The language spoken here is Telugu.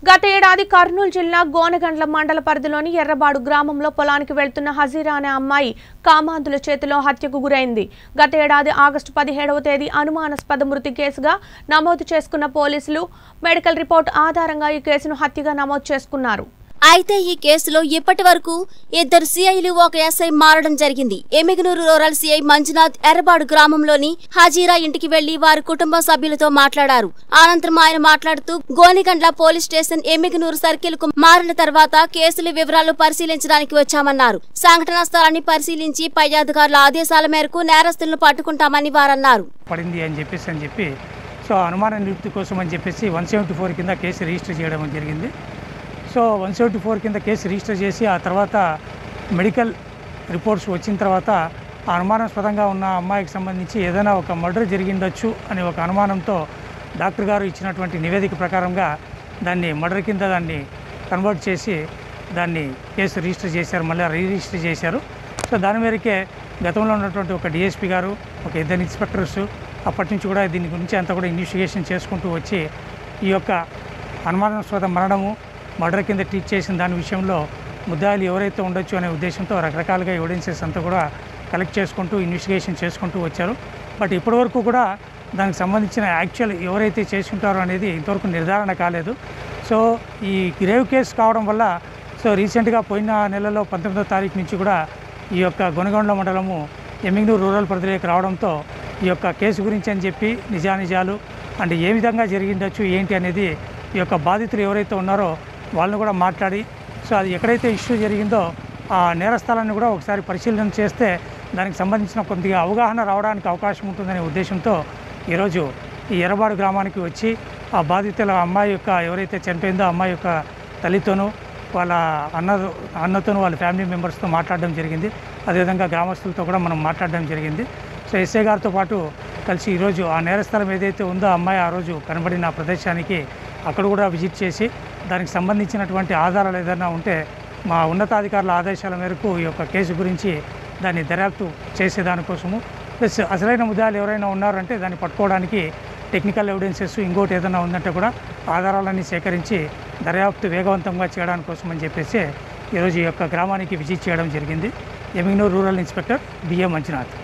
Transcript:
గత ఏడాది కర్నూలు జిల్లా గోనెగండ్ల మండల పరిధిలోని ఎర్రబాడు గ్రామంలో పొలానికి వెళ్తున్న హజీరా అనే అమ్మాయి కామాంధుల చేతిలో హత్యకు గురైంది. గత ఏడాది ఆగస్టు 17వ తేదీ అనుమానాస్పద మృతి కేసుగా నమోదు చేసుకున్న పోలీసులు మెడికల్ రిపోర్ట్ ఆధారంగా ఈ కేసును హత్యగా నమోదు చేసుకున్నారు. అయితే ఈ కేసులో ఇప్పటి వరకు ఇద్దరు సిఐలు ఒక ఎస్ఐ మారడం జరిగింది. ఎమిగనూరు రూరల్ సిఐ మంజునాథ్ ఎర్రబాడు గ్రామంలోని హజీరా ఇంటికి వెళ్లి వారి కుటుంబ సభ్యులతో మాట్లాడారు. అనంతరం ఆయన మాట్లాడుతూ Gonegandla police station Yemmiganur circle కు మారిన తర్వాత కేసుల వివరాలు పరిశీలించడానికి వచ్చామన్నారు. సంఘటనా స్థలాన్ని పరిశీలించి పై అధికారుల ఆదేశాల మేరకు నేరస్తులను పట్టుకుంటామని వారన్నారు. సో అనుమాన నివృత్తి కోసం అని చెప్పేసి 174 కింద కేసు రిజిస్టర్ చేయడం జరిగింది. సో 174 కింద కేసు రిజిస్టర్ చేసి ఆ తర్వాత మెడికల్ రిపోర్ట్స్ వచ్చిన తర్వాత ఆ అనుమానాస్పదంగా ఉన్న అమ్మాయికి సంబంధించి ఏదైనా ఒక మర్డర్ జరిగిండొచ్చు అనే ఒక అనుమానంతో డాక్టర్ గారు ఇచ్చినటువంటి నివేదిక ప్రకారంగా దాన్ని మర్డర్ కింద దాన్ని కన్వర్ట్ చేసి దాన్ని కేసు రిజిస్టర్ చేశారు, మళ్ళీ రిజిస్టర్ చేశారు. సో దాని మేరకే గతంలో ఉన్నటువంటి ఒక డిఎస్పీ గారు, ఒక ఇద్దరు ఇన్స్పెక్టర్స్ అప్పటి నుంచి కూడా దీని గురించి అంతా కూడా ఇన్వెస్టిగేషన్ చేసుకుంటూ వచ్చి ఈ యొక్క అనుమానాస్పద మరణము మర్డర్ కింద ట్రీట్ చేసిన దాని విషయంలో ముద్దాయిలు ఎవరైతే ఉండొచ్చు అనే ఉద్దేశంతో రకరకాలుగా ఎవిడెన్సెస్ అంతా కూడా కలెక్ట్ చేసుకుంటూ ఇన్వెస్టిగేషన్ చేసుకుంటూ వచ్చారు. బట్ ఇప్పటివరకు కూడా దానికి సంబంధించిన యాక్చువల్ ఎవరైతే చేసుకుంటారో అనేది ఇంతవరకు నిర్ధారణ కాలేదు. సో ఈ గ్రేవ్ కేసు కావడం వల్ల సో రీసెంట్గా పోయిన నెలలో 19వ తారీఖు నుంచి కూడా ఈ యొక్క గొనగొండ్ల మండలము ఎమిగనూరు రూరల్ పరిధిలోకి రావడంతో ఈ యొక్క కేసు గురించి అని చెప్పి నిజానిజాలు అంటే ఏ విధంగా జరిగిండొచ్చు ఏంటి అనేది ఈ యొక్క బాధితులు ఎవరైతే ఉన్నారో వాళ్ళని కూడా మాట్లాడి సో అది ఎక్కడైతే ఇష్యూ జరిగిందో ఆ నేరస్థలాన్ని కూడా ఒకసారి పరిశీలన చేస్తే దానికి సంబంధించిన కొద్దిగా అవగాహన రావడానికి అవకాశం ఉంటుందనే ఉద్దేశంతో ఈరోజు ఈ ఎర్రబాడు గ్రామానికి వచ్చి ఆ బాధితుల అమ్మాయి యొక్క ఎవరైతే చనిపోయిందో అమ్మాయి యొక్క తల్లితోనూ వాళ్ళ అన్నతోనూ వాళ్ళ ఫ్యామిలీ మెంబర్స్తో మాట్లాడడం జరిగింది. అదేవిధంగా గ్రామస్తులతో కూడా మనం మాట్లాడడం జరిగింది. సో ఎస్ఐ గారితో పాటు కలిసి ఈరోజు ఆ నేరస్థలం ఏదైతే ఉందో అమ్మాయి ఆ రోజు కనబడిన ఆ ప్రదేశానికి అక్కడ కూడా విజిట్ చేసి దానికి సంబంధించినటువంటి ఆధారాలు ఏదైనా ఉంటే మా ఉన్నతాధికారుల ఆదేశాల మేరకు ఈ యొక్క కేసు గురించి దాన్ని దర్యాప్తు చేసేదానికోసము ప్లస్ అసలైన ముద్దాయిలు ఎవరైనా ఉన్నారంటే దాన్ని పట్టుకోవడానికి టెక్నికల్ ఎవిడెన్సెస్ ఇంకోటి ఏదైనా ఉందంటే కూడా ఆధారాలన్నీ సేకరించి దర్యాప్తు వేగవంతంగా చేయడానికి కోసం అని చెప్పేసి ఈరోజు ఈ యొక్క గ్రామానికి విజిట్ చేయడం జరిగింది. Yemmiganur rural inspector BA Manjunath.